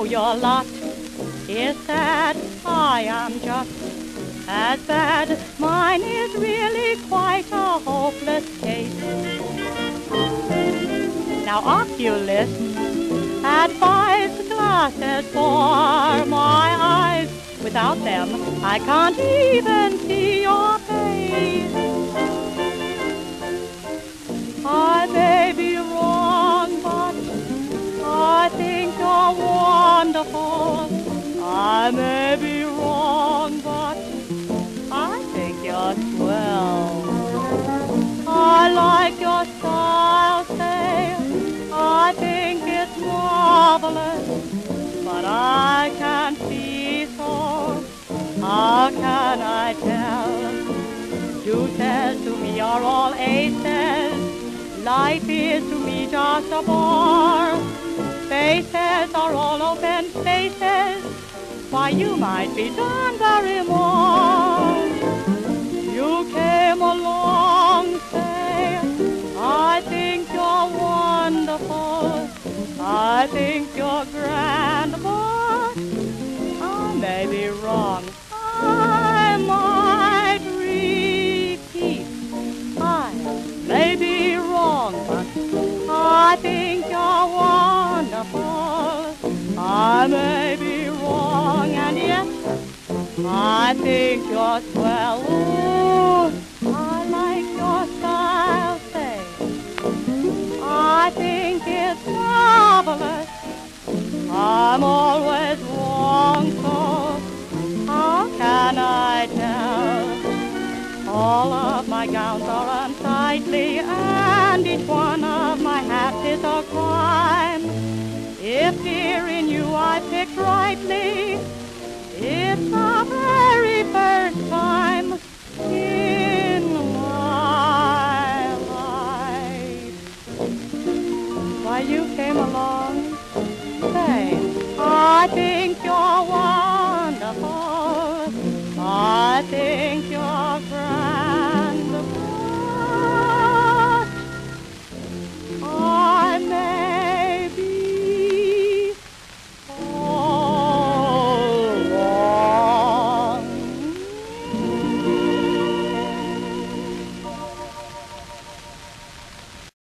your lot is sad, I am just as bad. Mine is really quite a hopeless case. Now Oculus advised glasses for my eyes. Without them, I can't even see your face. I may be wrong, but I think you're wonderful. I may be wrong, but I think you're swell. I like your style, say, I think it's marvelous, but I can't see, so how can I tell? Deuces to me are all aces. Life is to me just a bore. Faces are all open spaces. Why, you might be done very more. You came along, say, I think you're wonderful. I think you're grand, but I may be wrong. I might repeat. I may be wrong, but I think you're wonderful. I may be wrong, and yet I think you're swell. Ooh, I like your style, say. I think it's marvelous. I'm always wrong, so how can I tell? All of my gowns are unsightly, and each one of my hats is a crime. If dear in you I picked rightly, it's the very first time in my life. Why, you came along, say, I think you're wonderful. I think